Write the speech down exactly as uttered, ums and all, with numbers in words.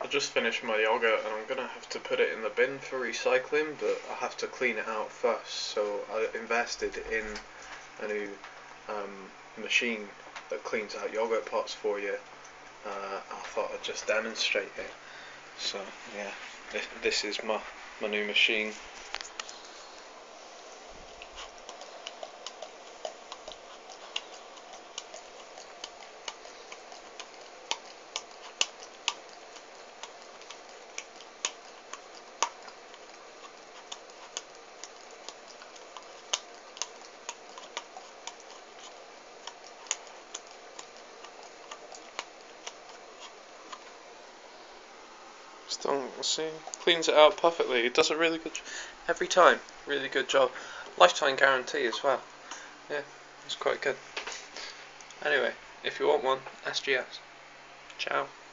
I just finished my yogurt and I'm gonna have to put it in the bin for recycling, but I have to clean it out first. So I invested in a new um, machine that cleans out yogurt pots for you. Uh, I thought I'd just demonstrate it. So yeah, this, this is my, my new machine. Still, see, cleans it out perfectly. It does a really good every time. Really good job. Lifetime guarantee as well. Yeah, it's quite good. Anyway, if you want one, S G S. Ciao.